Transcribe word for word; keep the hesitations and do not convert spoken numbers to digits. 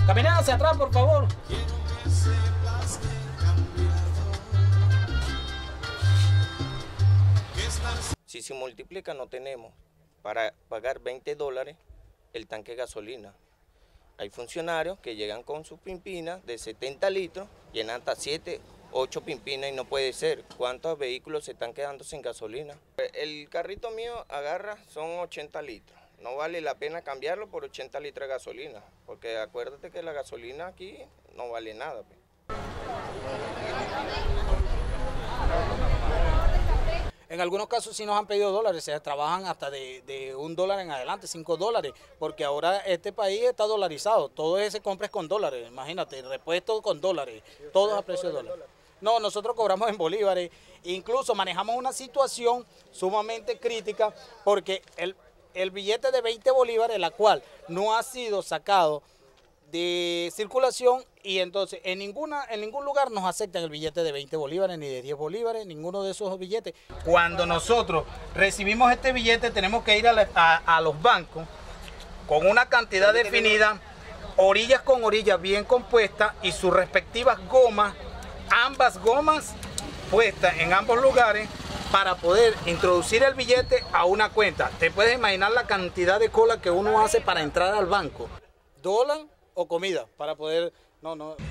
Caminen hacia atrás, por favor. Si se multiplica, no tenemos para pagar veinte dólares el tanque de gasolina. Hay funcionarios que llegan con sus pimpinas de setenta litros, llenan hasta siete, ocho pimpinas y no puede ser. ¿Cuántos vehículos se están quedando sin gasolina? El carrito mío agarra, son ochenta litros. No vale la pena cambiarlo por ochenta litros de gasolina, porque acuérdate que la gasolina aquí no vale nada. En algunos casos sí nos han pedido dólares, se trabajan hasta de, de un dólar en adelante, cinco dólares, porque ahora este país está dolarizado, todo ese compra es con dólares, imagínate, repuesto con dólares, todo a precio de dólares. No, nosotros cobramos en bolívares, incluso manejamos una situación sumamente crítica, porque el, el billete de veinte bolívares, la cual no ha sido sacado de circulación, y entonces en ninguna en ningún lugar nos aceptan el billete de veinte bolívares ni de diez bolívares, ninguno de esos billetes. Cuando nosotros recibimos este billete tenemos que ir a, la, a, a los bancos con una cantidad definida, orillas con orillas bien compuestas y sus respectivas gomas, ambas gomas puestas en ambos lugares para poder introducir el billete a una cuenta. Te puedes imaginar la cantidad de cola que uno hace para entrar al banco. Dólar o comida para poder... No, no.